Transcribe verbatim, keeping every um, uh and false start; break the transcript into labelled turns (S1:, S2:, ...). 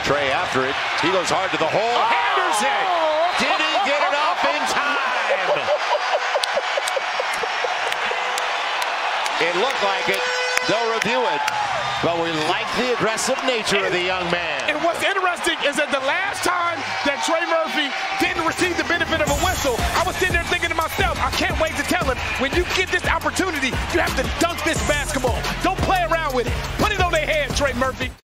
S1: Trey after it. He goes hard to the hole. Oh! Hammers it. Did he get it off in time? It looked like it. They'll review it. But we like the aggressive nature and, of the young man.
S2: And what's interesting is that the last time that Trey Murphy didn't receive the benefit of a whistle, I was sitting there thinking to myself, I can't wait to tell him, when you get this opportunity, you have to dunk this basketball. Don't play around with it. Put it on their head, Trey Murphy.